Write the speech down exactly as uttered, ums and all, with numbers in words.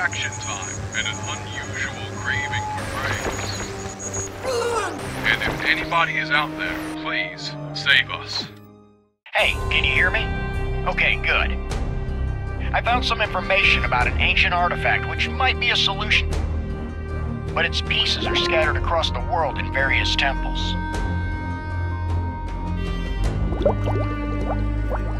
reaction time and an unusual craving for praise. And if anybody is out there, please save us. Hey, can you hear me? Okay, good. I found some information about an ancient artifact which might be a solution, but its pieces are scattered across the world in various temples.